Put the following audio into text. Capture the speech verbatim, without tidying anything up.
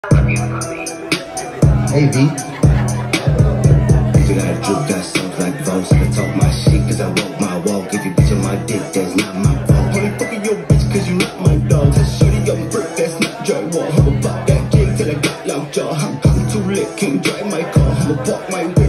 Hey V. You gotta drip, got songs like those. I can talk my shit cause I walk my walk. If you bitch on my dick, that's not my fault. Only fucking your bitch cause you not my dog. Tell shorty I'm brick, that's not drywall. I'ma pop that king till I got locked jaw. I'm, I'm too lit, can't drive my car. I'ma park my